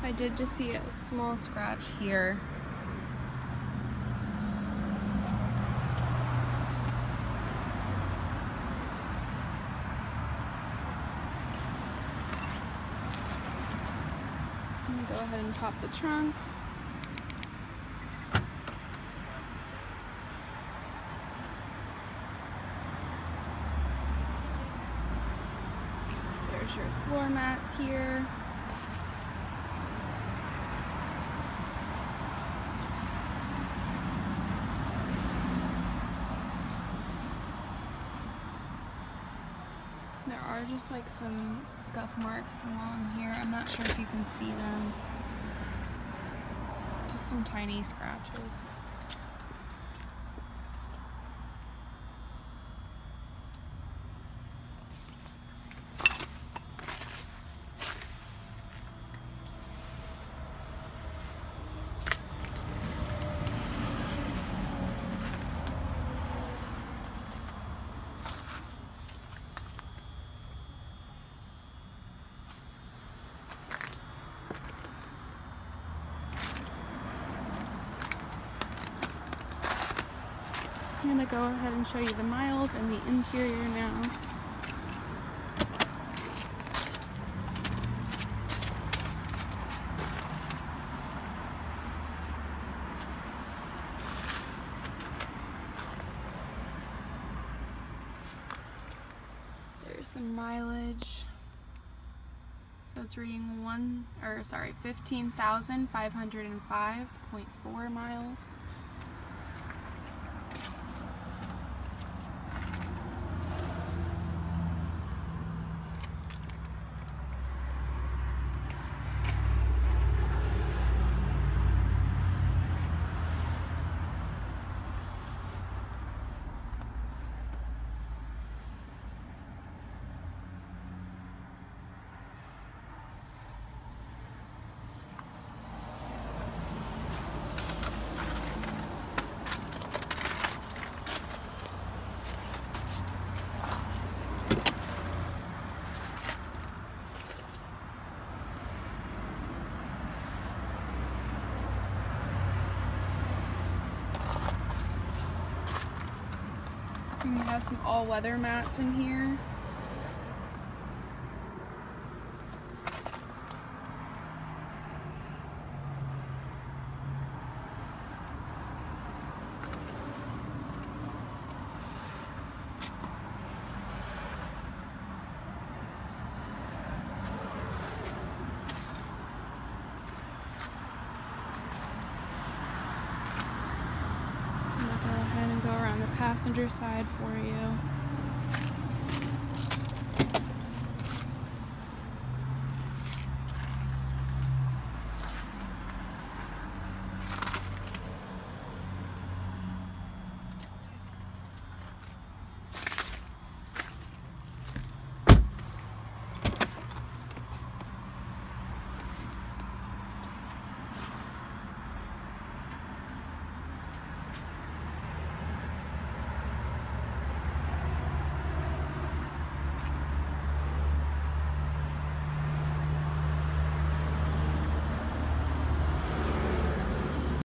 I did just see a small scratch here. I'm going to go ahead and pop the trunk. There's your floor mats here. There are just like some scuff marks along here. I'm not sure if you can see them. Just some tiny scratches. I'm going to go ahead and show you the miles and the interior now. There's the mileage. So it's reading 15,505.4 miles. And you have some all-weather mats in here. Go ahead and go around the passenger side for you.